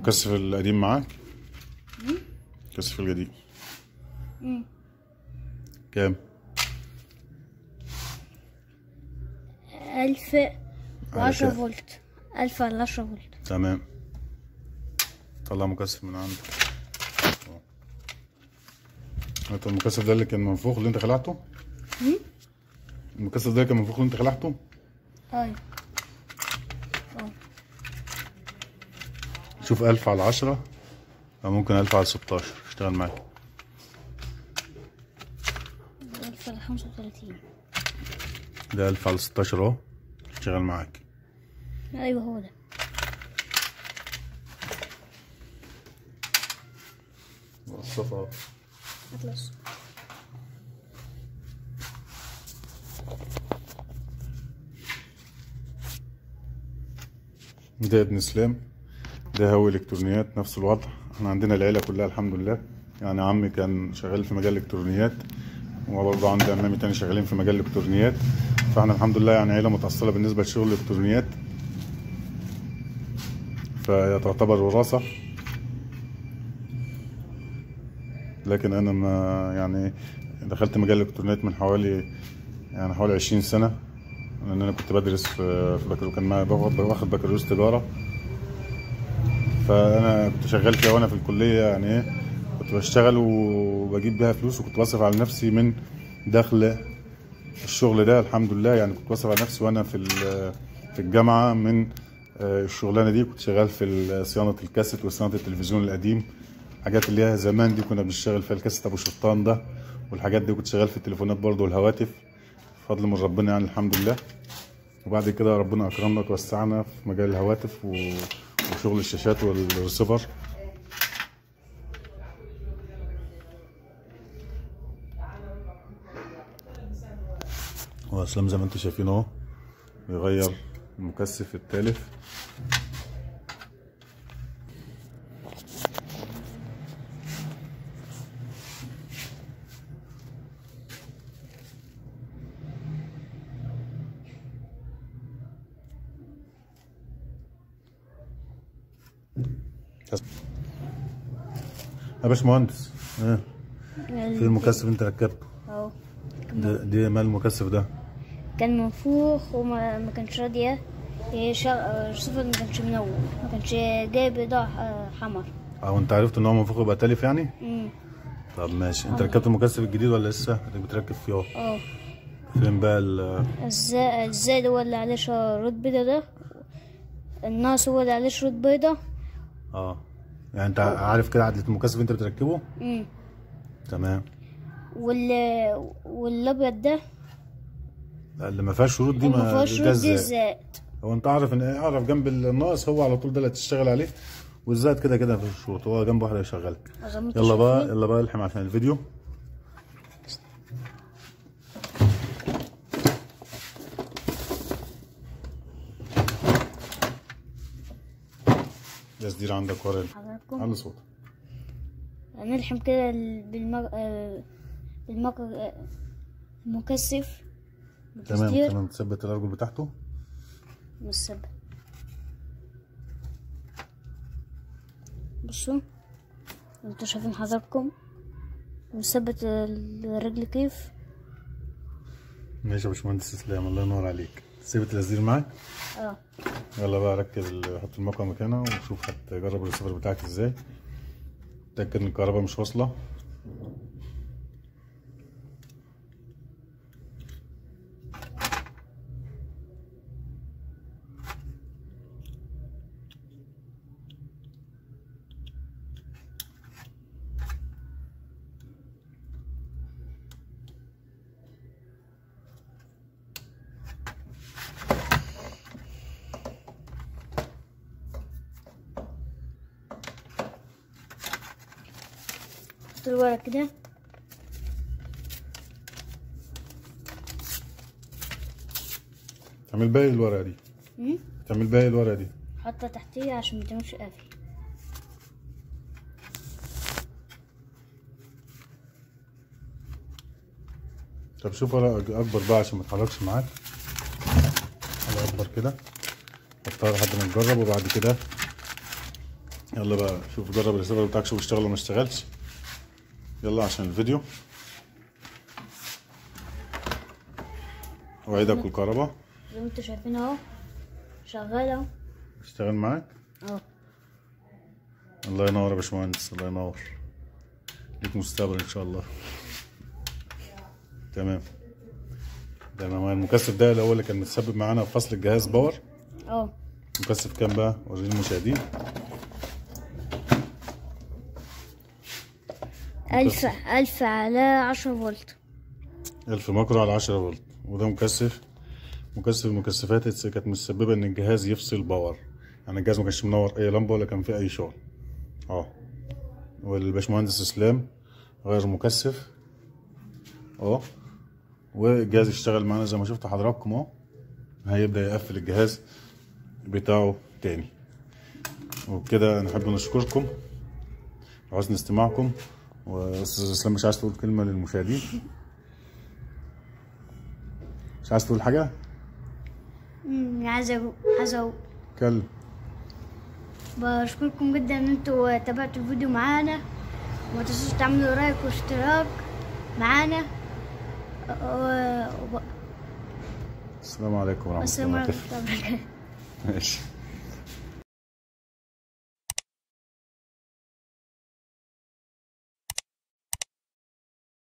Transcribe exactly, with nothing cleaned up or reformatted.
المكثف القديم معاك؟ المكثف القديم امم كام؟ ألف وعشرة فولت. ألف على عشرة فولت. تمام. طلع مكثف من عندك. انت المكثف ده اللي كان منفوخ اللي انت خلعته؟ امم المكثف ده اللي كان منفوخ اللي انت خلعته؟ ايوه. اه شوف ألف على عشرة او ممكن ألف على ستاشر اشتغل معاك. ألف على خمسة وتلاتين. ده ألف على ستاشر اهو اشتغل معاك. ايوه هو ده. وصفها اهو. اطلس. ده ابن سلام، ده هو الكترونيات نفس الوضع. احنا عندنا العيله كلها الحمد لله، يعني عمي كان شغال في مجال الالكترونيات وبرضه عندي عمامي تاني شغالين في مجال الالكترونيات، فاحنا الحمد لله يعني عيله متأصلة بالنسبه لشغل الالكترونيات، فهي تعتبر وراثه. لكن انا ما يعني دخلت مجال الالكترونيات من حوالي يعني حوالي عشرين سنه، لان انا كنت بدرس في في بكالوريوس، كان معايا واخد بكالوريوس تجاره، فانا كنت شغال فيها وانا في الكليه، يعني ايه كنت بشتغل وبجيب بيها فلوس، وكنت بصرف على نفسي من دخل الشغل ده الحمد لله. يعني كنت بصرف على نفسي وانا في في الجامعه من الشغلانه دي. كنت شغال في صيانه الكاسيت وصيانه التلفزيون القديم، حاجات اللي هي زمان دي كنا بنشتغل فيها الكاسيت ابو شطان ده والحاجات دي. كنت شغال في التليفونات برضه والهواتف بفضل من ربنا يعني الحمد لله. وبعد كده ربنا اكرمنا وتوسعنا في مجال الهواتف وشغل الشاشات والريسيفر. هو اسلام زي ما انتم شايفين اهو بيغير المكثف التالف. يا باشمهندس ايه في المكثف انت ركبته اهو. ده دي مال المكثف ده؟ كان منفوخ وما ما كانش راضي الرصيفر، ما كانش منور، ما كانش جايب اضاءة حمر. اه انت عرفت ان هو منفوخ يبقى تالف يعني؟ امم طب ماشي. انت ركبت المكثف الجديد ولا لسه اللي بتركب فيه اهو؟ اه. فين بقى ال ازاي ازاي هو اللي عليه شريط بيضة ده، الناقص هو اللي عليه شريط بيضة. اه يعني انت عارف كده عدلة المكثف انت بتركبه؟ امم تمام. وال والابيض ده اللي ما فيهاش شروط دي ما ما فيهاش شروط، دي الزائد. الزائد. هو انت عارف ان اعرف جنب الناقص هو على طول ده اللي هتشتغل عليه، والزائد كده كده مفيش شروط، هو جنب واحد هيشغلك. يلا بقى يلا بقى الحم عشان الفيديو. تسدير عندك ورا على صوتك. نلحم كده بالمج... بالمج... المكثف. تمام تمام. تثبت الارجل بتاعته. مثبت. بصوا انتوا شايفين حضراتكم مثبت الرجل كيف. ماشي يا باشمهندس اسلام، الله ينور عليك. سيب التسدير معاك. اه. يلا بقى ركز، حط الموقع مكانها وشوف هتجرب الريسيفر بتاعك ازاي. تأكد ان الكهرباء مش واصلة. حط الورق كده. تعمل باقي الورقة دي. امم تعمل باقي الورقة دي. حطها تحتيه عشان متعملش قافل. طب شوف ورقة أكبر بقى عشان متحركش معاك. ورقة أكبر كده حطها لحد ما نجرب، وبعد كده يلا بقى شوف جرب الريسيفر بتاعك، شوف اشتغل ولا ما اشتغلش. يلا عشان الفيديو. وعيدك الكهرباء زي ما انتوا شايفين اهو شغال اهو. اشتغل معاك. اه الله ينور يا باشمهندس، الله ينور، ليك مستقبل ان شاء الله. تمام. ده انا المكثف ده اللي هو اللي كان متسبب معانا في فصل الجهاز باور. اه مكثف كام بقى؟ وريني المشاهدين. ألف ألف على عشرة فولت. ألف ماكرو على عشرة فولت. وده مكثف مكثف المكثفات اللي كانت مسببه ان الجهاز يفصل باور، يعني الجهاز ما كانش منور اي لمبه ولا كان فيه اي شغل. اه والباشمهندس اسلام غير مكثف اه، والجهاز اشتغل معانا زي ما شفتوا حضراتكم اهو. هيبدا يقفل الجهاز بتاعه تاني. وبكده نحب نشكركم وحسن استماعكم. واستاذ اسلام مش عايز تقول كلمه للمشاهدين؟ مش عايز تقول حاجه؟ امم عايز اقول عايز اقول كلم. بشكركم جدا ان انتوا تابعتوا الفيديو معانا، وما تنسوش تعملوا لايك واشتراك معانا. و... السلام عليكم ورحمه الله والسلام وبركاته. عليكم. ماشي.